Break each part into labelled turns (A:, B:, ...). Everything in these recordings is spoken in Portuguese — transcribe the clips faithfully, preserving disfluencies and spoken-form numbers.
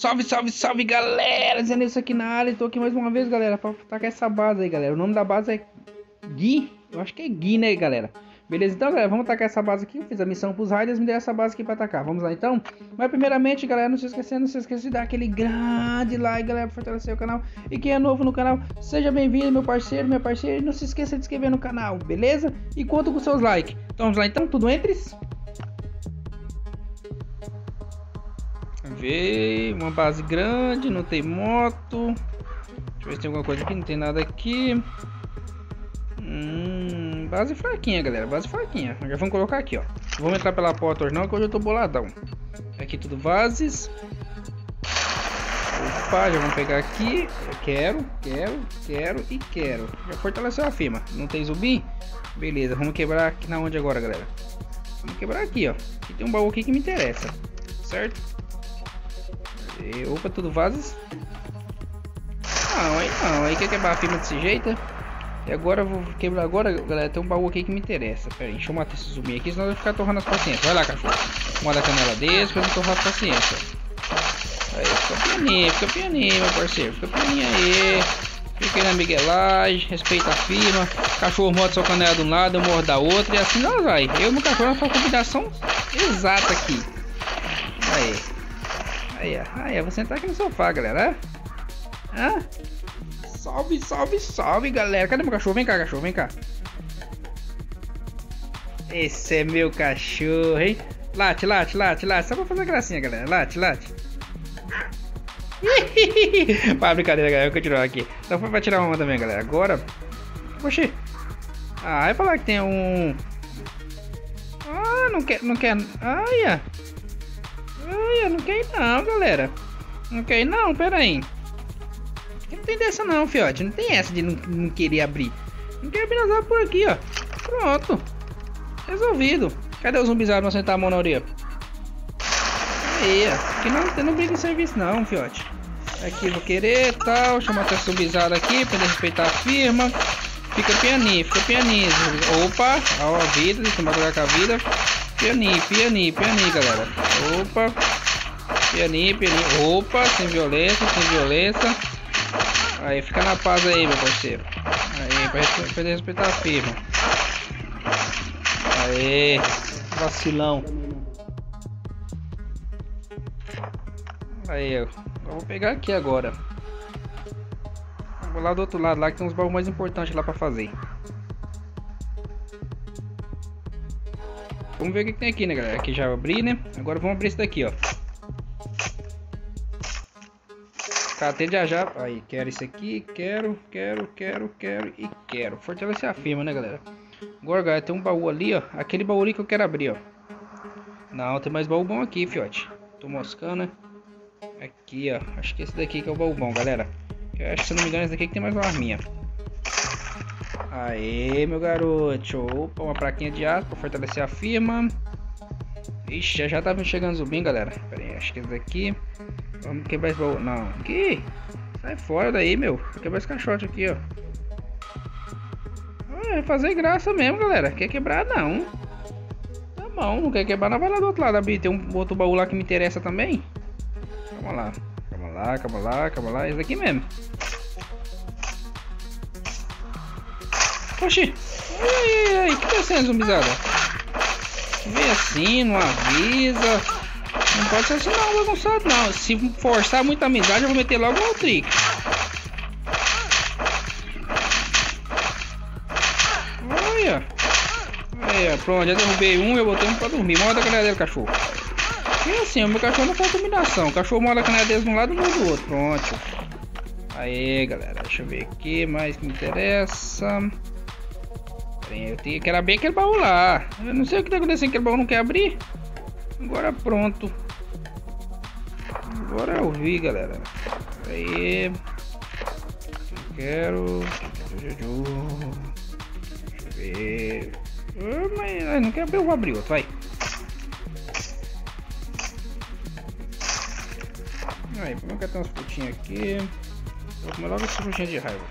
A: Salve, salve, salve, galera! Zé Nilson aqui na área. Tô aqui mais uma vez, galera, pra tacar essa base aí, galera. O nome da base é Gui. Eu acho que é Gui, né, galera? Beleza, então, galera, vamos tacar essa base aqui. Eu fiz a missão pros Raiders, me deu essa base aqui pra atacar. Vamos lá, então? Mas, primeiramente, galera, não se esquecendo, não se esqueça de dar aquele grande like, galera, pra fortalecer o canal. E quem é novo no canal, seja bem-vindo, meu parceiro, minha parceira. E não se esqueça de se inscrever no canal, beleza? E conto com seus likes. Então, vamos lá, então? Tudo entre? Ver uma base grande, não tem moto. Deixa eu ver se tem alguma coisa aqui, não tem nada aqui. Hum, base fraquinha, galera, base fraquinha. Já vamos colocar aqui, ó. Vamos entrar pela porta hoje não, que hoje eu tô boladão. Aqui tudo vases. Opa, já vamos pegar aqui. Eu quero, quero, quero e quero. Já fortaleceu a firma. Não tem zumbi? Beleza, vamos quebrar aqui na onde agora, galera? Vamos quebrar aqui, ó. Aqui tem um baú aqui que me interessa, certo? E, opa, tudo vasos. Não, aí não, aí quer quebrar a firma desse jeito. E agora eu vou quebrar agora, galera. Tem um baú aqui que me interessa. Pera aí, deixa eu matar esse zumbi aqui, senão vai ficar torrando as paciências. Vai lá, cachorro. Uma da canela desse pra não torrar as paciências. Aí, fica pianinho, fica pianinho, meu parceiro. Fica pianinho aí. Fica aí na miguelagem, respeita a firma. Cachorro morde sua canela de um lado, eu mordo da outra. E assim nós vai. Eu e meu cachorro fazemos a combinação exata aqui. Aí. Aí, aí, eu vou sentar aqui no sofá, galera. Ah? Salve, salve, salve, galera. Cadê meu cachorro? Vem cá, cachorro, vem cá. Esse é meu cachorro, hein? Late, late, late, late. Só pra fazer gracinha, galera. Late, late. Para brincadeira, galera. Eu vou continuar aqui. Então foi pra tirar uma também, galera. Agora. Oxi. Ah, vai falar que tem um. Ah, não quer. Não quer. Ai, ah. Ai, não quer ir não, galera. Não quer ir não, pera aí. Não tem dessa não, fiote. Não tem essa de não, não querer abrir. Não quer abrir nada por aqui, ó. Pronto. Resolvido. Cadê os zumbizado pra sentar a mão na orelha? Aí, ó. Aqui não, não briga de serviço não, fiote. Aqui vou querer tal. Chamar essa zumbizada aqui pra respeitar a firma. Fica pianinho, fica pianinho. Opa, ó a vida. Deixa eu bagulhar com a vida. Pianinho, pianinho, pianinho, galera. Opa. Pianinho, pianinho. Opa, sem violência, sem violência. Aí, fica na paz aí, meu parceiro. Aí, pra poder respeitar a firma. Aí, vacilão. Aí, eu vou pegar aqui agora. Vou lá do outro lado, lá que tem uns baús mais importantes lá pra fazer. Vamos ver o que, que tem aqui, né, galera? Aqui já abri, né? Agora vamos abrir esse daqui, ó. Catei já já. Aí, quero isso aqui. Quero, quero, quero, quero e quero. Fortalecer a firma, né, galera? Agora, galera, tem um baú ali, ó. Aquele baú ali que eu quero abrir, ó. Não, tem mais baú bom aqui, fiote. Tô moscando, né? Aqui, ó. Acho que esse daqui que é o baú bom, galera. Eu acho que, se não me engano, esse daqui que tem mais uma arminha. Aê, meu garoto. Opa, uma plaquinha de aço pra fortalecer a firma. Ixi, já já tava chegando zumbi, galera. Pera aí, acho que esse daqui. Vamos quebrar esse baú. Não, aqui. Sai fora daí, meu. Vou quebrar esse caixote aqui, ó. Ah, é fazer graça mesmo, galera. Quer quebrar, não. Tá bom, não quer quebrar, não. Vai lá do outro lado abrir. Tem um outro baú lá que me interessa também. Calma lá. Calma lá, calma lá, calma lá. Esse aqui mesmo. Oxi! Ai, ai, ai, que tá sendo zumbizada? Vem assim, não avisa. Não pode ser assim não, bagunçado não. Se forçar muita amizade, eu vou meter logo um trick. Olha! Aí, pronto, já derrubei um e eu botei um pra dormir. Manda a canela dele, cachorro. E assim, o meu cachorro não faz combinação. O cachorro manda a canela dele de um lado e do outro. Pronto. Aí, galera, deixa eu ver aqui mais que me interessa. Eu tenho, quero abrir aquele baú lá. Eu não sei o que tá acontecendo, aquele baú não quer abrir. Agora pronto. Agora eu vi, galera. Aí. Eu quero. Deixa eu ver. Ah, mas não quer abrir, eu vou abrir outro, vai. Aí, primeiro que tem umas frutinhas aqui. Vou comer logo essas frutinhas de raiva.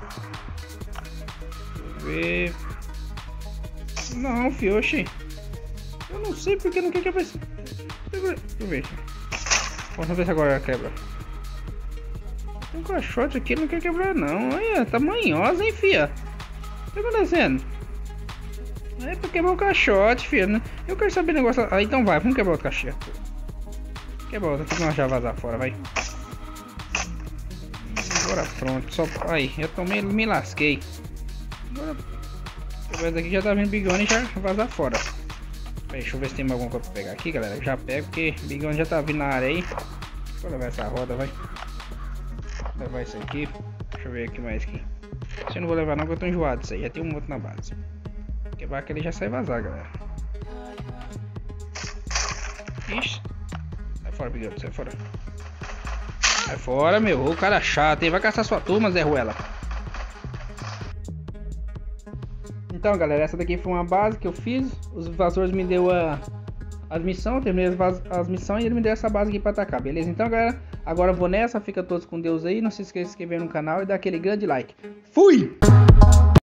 A: Deixa eu ver. Não, fioche. Eu não sei porque não quer que apareça. Deixa eu ver. Vamos ver se agora quebra. Tem um caixote aqui, não quer quebrar não. Olha, tá manhosa, hein, fia? O que tá acontecendo? É pra quebrar o caixote, filho, né? Eu quero saber o negócio. Ah, então vai, vamos quebrar outro caixote. Quebra outro aqui que nós já vazar fora, vai. Agora pronto, só. Aí, eu tomei, me lasquei. Agora. Esse daqui já tá vindo bigone e já vazar fora. Deixa eu ver se tem mais alguma coisa pra pegar aqui, galera. Já pego, porque bigone já tá vindo na área aí. Vou levar essa roda, vai. Vou levar isso aqui. Deixa eu ver aqui mais aqui. Se eu não vou levar não, porque eu tô enjoado disso aí. Já tem um outro na base. Quebrar que ele já sai vazar, galera. Ixi. Sai fora, bigode, sai fora. Sai fora, meu. O cara chato, hein? Vai caçar sua turma, Zé Ruela. Então, galera, essa daqui foi uma base que eu fiz. Os invasores me deu a, as missões. Eu terminei as, as missões e ele me deu essa base aqui pra atacar, beleza? Então, galera, agora eu vou nessa. Fica todos com Deus aí. Não se esqueça de se inscrever no canal e dar aquele grande like. Fui!